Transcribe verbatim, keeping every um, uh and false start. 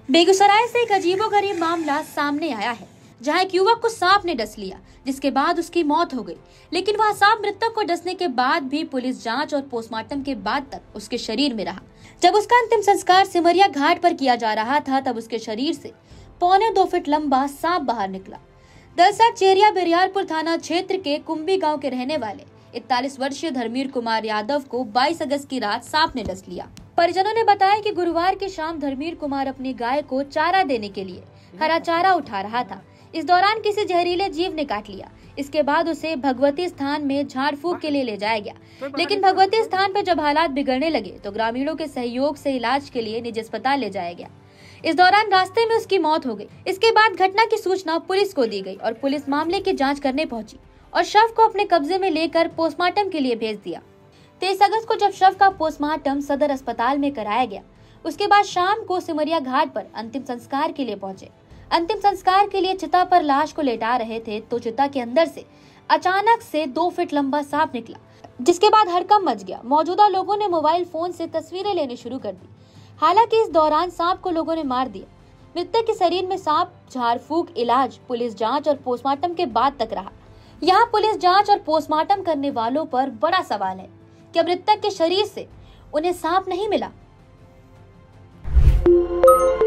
बेगूसराय से एक अजीबोगरीब मामला सामने आया है, जहां एक युवक को सांप ने डस लिया, जिसके बाद उसकी मौत हो गई। लेकिन वह सांप मृतक को डसने के बाद भी पुलिस जांच और पोस्टमार्टम के बाद तक उसके शरीर में रहा। जब उसका अंतिम संस्कार सिमरिया घाट पर किया जा रहा था, तब उसके शरीर से पौने दो फीट लंबा सांप बाहर निकला। दरअसल चेरिया बेरियारपुर थाना क्षेत्र के कुंभी गाँव के रहने वाले इकतालीस वर्षीय धर्मीर कुमार यादव को बाईस अगस्त की रात सांप ने डस लिया। परिजनों ने बताया कि गुरुवार की शाम धर्मीर कुमार अपनी गाय को चारा देने के लिए हरा चारा उठा रहा था। इस दौरान किसी जहरीले जीव ने काट लिया। इसके बाद उसे भगवती स्थान में झाड़ फूक के लिए ले जाया गया, लेकिन भगवती स्थान पर जब हालात बिगड़ने लगे तो ग्रामीणों के सहयोग से इलाज के लिए निजी अस्पताल ले जाया गया। इस दौरान रास्ते में उसकी मौत हो गई। इसके बाद घटना की सूचना पुलिस को दी गई और पुलिस मामले की जाँच करने पहुंची और शव को अपने कब्जे में लेकर पोस्टमार्टम के लिए भेज दिया। तेईस अगस्त को जब शव का पोस्टमार्टम सदर अस्पताल में कराया गया, उसके बाद शाम को सिमरिया घाट पर अंतिम संस्कार के लिए पहुंचे। अंतिम संस्कार के लिए चिता पर लाश को लेटा रहे थे तो चिता के अंदर से अचानक से दो फीट लंबा सांप निकला, जिसके बाद हड़कंप मच गया। मौजूदा लोगों ने मोबाइल फोन से तस्वीरें लेनी शुरू कर दी। हालांकि इस दौरान सांप को लोगों ने मार दिया। मृतक के शरीर में सांप झाड़ फूक, इलाज, पुलिस जाँच और पोस्टमार्टम के बाद तक रहा। यहाँ पुलिस जांच और पोस्टमार्टम करने वालों पर बड़ा सवाल है कि मृतक के शरीर से उन्हें सांप नहीं मिला।